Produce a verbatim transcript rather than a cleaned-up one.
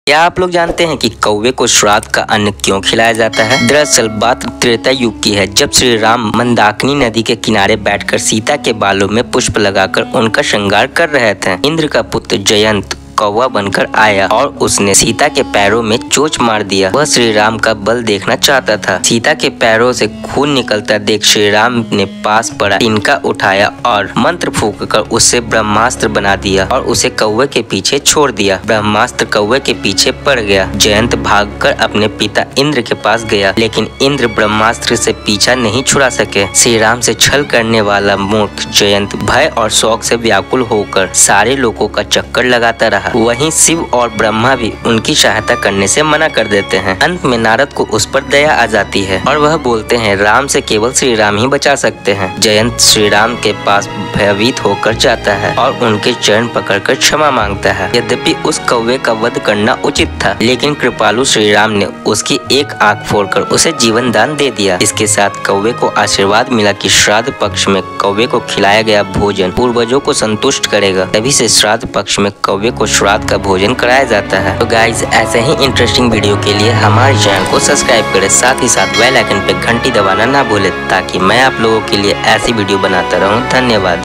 क्या आप लोग जानते हैं कि कौवे को श्राद्ध का अन्न क्यों खिलाया जाता है? दरअसल बात त्रेता युग की है, जब श्री राम मंदाकिनी नदी के किनारे बैठकर सीता के बालों में पुष्प लगाकर उनका श्रृंगार कर रहे थे। इंद्र का पुत्र जयंत कौवा बनकर आया और उसने सीता के पैरों में चोंच मार दिया। वह श्री राम का बल देखना चाहता था। सीता के पैरों से खून निकलता देख श्री राम ने पास पड़ा तिनका उठाया और मंत्र फूंककर उससे ब्रह्मास्त्र बना दिया और उसे कौवे के पीछे छोड़ दिया। ब्रह्मास्त्र कौवे के पीछे पड़ गया। जयंत भागकर अपने पिता इंद्र के पास गया, लेकिन इंद्र ब्रह्मास्त्र से पीछा नहीं छुड़ा सके। श्री राम से छल करने वाला मूर्ख जयंत भय और शौक से व्याकुल होकर सारे लोगों का चक्कर लगाता रहा। वहीं शिव और ब्रह्मा भी उनकी सहायता करने से मना कर देते हैं। अंत में नारद को उस पर दया आ जाती है और वह बोलते हैं राम से केवल श्री राम ही बचा सकते हैं। जयंत श्री राम के पास भयभीत होकर जाता है और उनके चरण पकड़कर क्षमा मांगता है। यद्यपि उस कौवे का वध करना उचित था, लेकिन कृपालु श्री राम ने उसकी एक आंख फोड़कर उसे जीवन दान दे दिया। इसके साथ कौवे को आशीर्वाद मिला कि श्राद्ध पक्ष में कौवे को खिलाया गया भोजन पूर्वजों को संतुष्ट करेगा। तभी से श्राद्ध पक्ष में कौवे को श्राद्ध का भोजन कराया जाता है। तो गाइज, ऐसे ही इंटरेस्टिंग वीडियो के लिए हमारे चैनल को सब्सक्राइब करें, साथ ही साथ बेल आइकन पे घंटी दबाना ना भूलें, ताकि मैं आप लोगों के लिए ऐसी वीडियो बनाता रहूं। धन्यवाद।